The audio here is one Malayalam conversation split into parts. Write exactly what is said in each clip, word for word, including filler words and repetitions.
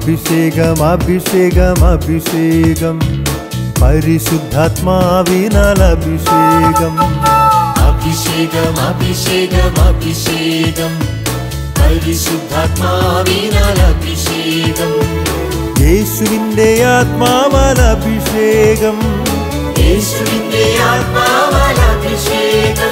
അഭിഷേകം അഭിഷേകം അഭിഷേകം പരിശുദ്ധാത്മാവിനാൽ അഭിഷേകം അഭിഷേകം അഭിഷേകം അഭിഷേകം പരിശുദ്ധാത്മാവിനാൽ അഭിഷേകം യേശുവിന്റെ ആത്മാവാൽ അഭിഷേകം യേശുവിന്റെ ആത്മാവാൽ അഭിഷേകം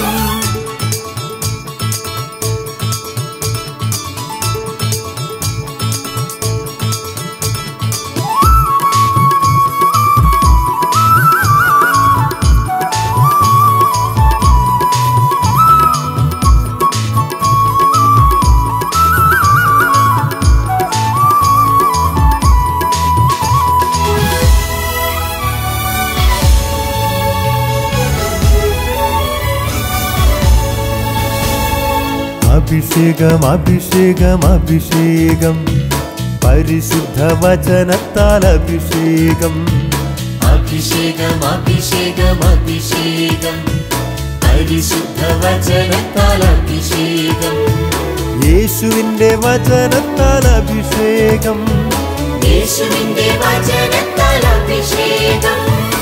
അഭിഷേകം അഭിഷേകം അഭിഷേകം പരിശുദ്ധ വചനത്താൽ അഭിഷേകം അഭിഷേകം അഭിഷേകം അഭിഷേകം പരിശുദ്ധ വചനത്താൽ അഭിഷേകം യേശുവിന്റെ വചനത്താൽ അഭിഷേകം യേശുവിന്റെ വചനത്താൽ അഭിഷേകം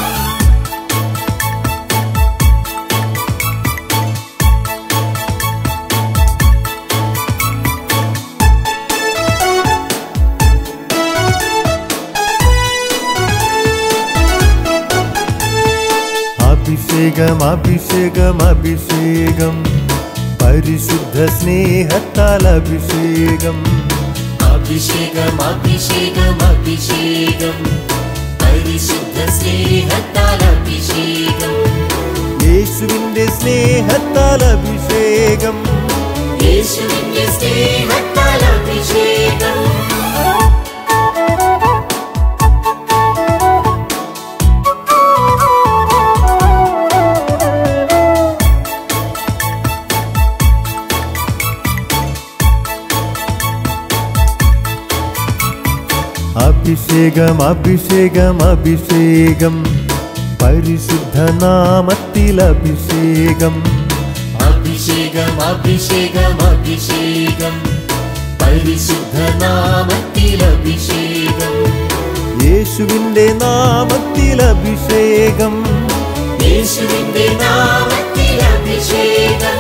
അഭിഷേകം അഭിഷേകം അഭിഷേകം പരിശുദ്ധ സ്നേഹത്താൽ അഭിഷേകം അഭിഷേകം അഭിഷേകം അഭിഷേകം പരിശുദ്ധ സ്നേഹത്താൽ അഭിഷേകം യേശുവിന്റെ സ്നേഹത്താൽ അഭിഷേകം യേശുവിന്റെ സ്നേഹത്താൽ അഭിഷേകം അഭിഷേകം അഭിഷേകം അഭിഷേകം പരിശുദ്ധ നാമത്തിൽ അഭിഷേകം അഭിഷേകം അഭിഷേകം അഭിഷേകം പരിശുദ്ധ നാമത്തിൽ അഭിഷേകം യേശുവിന്റെ നാമത്തിൽ അഭിഷേകം യേശുവിന്റെ നാമത്തിൽ അഭിഷേകം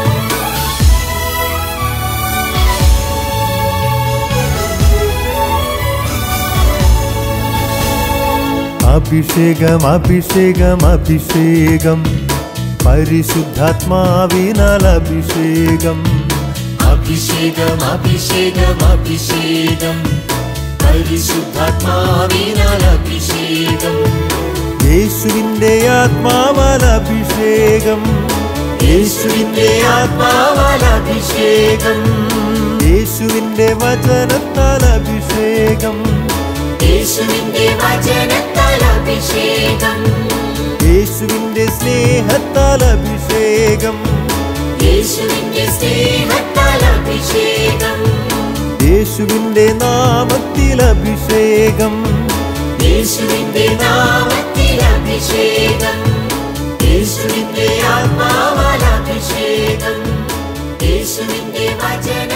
അഭിഷേകം അഭിഷേകം അഭിഷേകം പരിശുദ്ധാത്മാവിനാൽ അഭിഷേകം അഭിഷേകം അഭിഷേകം അഭിഷേകം പരിശുദ്ധാത്മാവിനാൽ അഭിഷേകം യേശുവിന്റെ ആത്മാവാൽ അഭിഷേകം യേശുവിന്റെ ആത്മാവാൽ അഭിഷേകം യേശുവിന്റെ വചനത്താൽ അഭിഷേകം യേശുവിന്റെ വചനത്താൽ അഭിഷേകം യേശുവിന്റെ സ്നേഹത്താൽ അഭിഷേകം യേശുവിന്റെ സ്നേഹത്താൽ അഭിഷേകം യേശുവിന്റെ നാമത്തിൽ അഭിഷേകം യേശുവിന്റെ നാമത്തിൽ അഭിഷേകം യേശുവിന്റെ ആത്മാവാൽ അഭിഷേകം യേശുവിന്റെ വചന